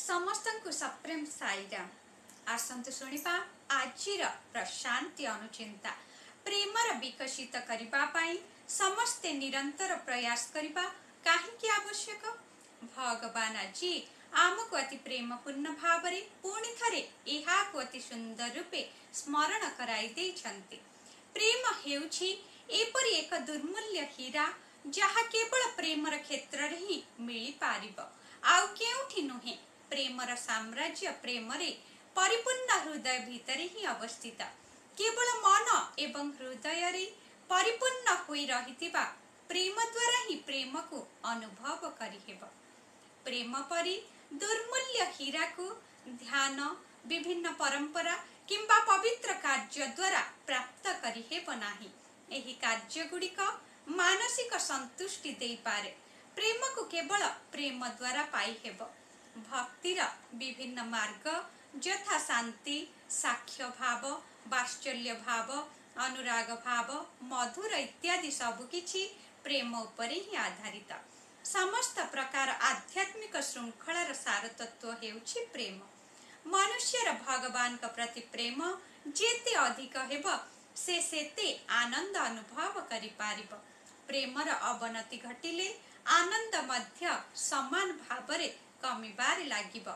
समस्त को सप्रेम साईराम। आसंतु शुणिबा आजिर प्रशांति अनुचिंता प्रेमर विकसित करिबा पाई समस्ते निरंतर प्रयास करिबा काहीकि आवश्यक। भगवान जी आमको अति प्रेमपूर्ण भावरे पुणी थरे एहाको अति सुंदर रूपे स्मरण कराई देइछन्ति। प्रेम हेउछि एपरि एक दुर्मूल्य हीरा जहा केवल प्रेमर क्षेत्र रे ही मिली पारिब, आउ केउठी नुहे। प्रेमर साम्राज्य प्रेमरे परिपूर्ण हृदय भितर ही अवस्थित। केवल मन एवं हृदय रे परिपूर्ण होई रहितिबा प्रेम द्वारा ही प्रेम को अनुभव करि हेब। प्रेम परि दुर्मूल्य हीरा को ध्यान विभिन्न परंपरा किंबा पवित्र कार्य द्वारा प्राप्त करि हेब नाही। एही कार्य गुड़िक मानसिक संतुष्टि देई पारे। प्रेम को केवल प्रेम द्वारा पाई हेब। भक्तिर विभिन्न मार्ग यथा शांति, साक्ष्य भाव, वात्सल्य भाव, अनुराग भाव, मधुर इत्यादि सबकिछि प्रेम उपरे ही आधारित। समस्त प्रकार आध्यात्मिक श्रृंखलार सार तत्व हेउछि प्रेम। मनुष्यर भगवान का प्रति प्रेम जेते अधिक हेब से सेते आनंद अनुभव करि पारिब। प्रेमर अवनति घटिले आनंद मध्य समान भावरे कमिबार लागिब।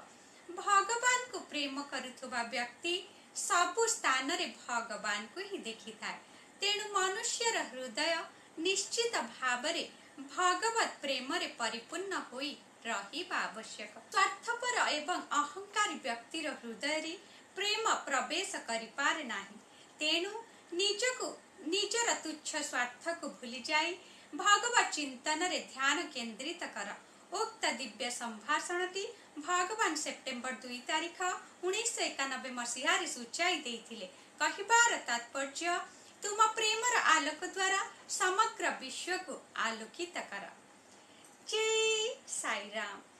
भगवान को प्रेम करुथुबा व्यक्ति सबु स्थान रे भगवान को ही देखि थाए। तेणु मनुष्यर हृदय निश्चित भावरे भगवत प्रेम रे परिपूर्ण होई रहिबा आवश्यक। स्वार्थपर एवं अहंकारी व्यक्तिर हृदय रे प्रेम प्रवेश करि पारे नाही। तेणु निजको निजर तुच्छ स्वार्थ को भूली जाई भगवत चिंतन रे ध्यान केंद्रित कर। उक्त दिव्य संभाषणटी भगवान सेप्टेम्बर 2 तारिख 1991 मसीह सूचाई देथिले। कहिबार तात्पर्य तुम प्रेमर आलोक द्वारा समग्र विश्व को आलोकित कर। जय साईराम।